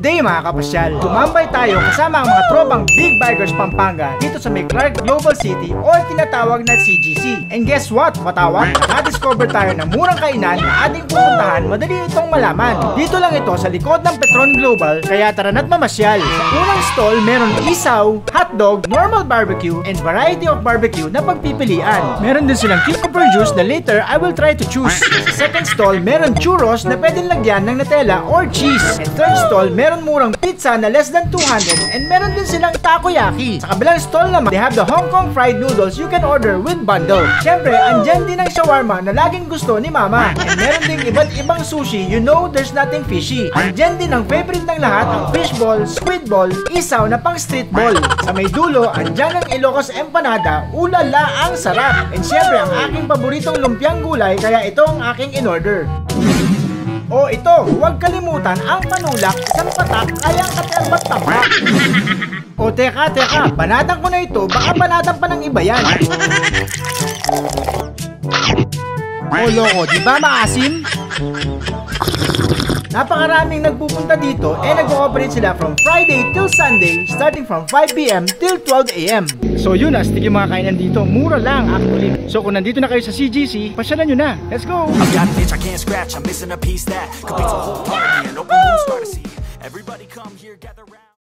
Today mga kapasyal, tumambay tayo kasama ang mga tropang Big Bikers Pampanga dito sa may Clark Global City or tinatawag na CGC. And guess what? Matawag, nakadiscover tayo ng murang kainan na ating pupuntahan, madali itong malaman. Dito lang ito sa likod ng Petron Global, kaya tara na't mamasyal. Sa unang stall, meron isaw, hotdog, normal barbecue, and variety of barbecue na pagpipilian. Meron din silang cucumber juice na later I will try to choose. Sa second stall, meron churros na pwedeng lagyan ng Nutella or cheese. And third stall, meron murang pizza na less than 200 and meron din silang takoyaki. Sa kabilang stall naman, they have the Hong Kong fried noodles you can order with bundle. Siyempre, andyan din ang shawarma na laging gusto ni Mama. And meron din iba't ibang sushi, you know there's nothing fishy. Andyan din ang favorite ng lahat, ang fishball, squid ball, isaw na pang street ball. Sa may dulo, andyan ang Ilocos empanada, ulala ang sarap. And siyempre, ang aking paboritong lumpiang gulay, kaya ito ang aking in-order. O ito, huwag kalimutan ang panulak, isang patak, kaya ang katerbat tambak. O teka, banatan ko na ito, baka banatan pa ng iba yan. O loko, di ba maasim? Napakaraming nagpupunta dito nag-ooperate sila from Friday till Sunday starting from 5 PM till 12 AM. So yun, astig yung mga kainan dito, mura lang actually. So kung nandito na kayo sa CGC, pasyalan nyo na. Let's go! I've got an itch I can't scratch, I'm missing a piece that completes a whole party and open room start to see. Everybody come here, gather round.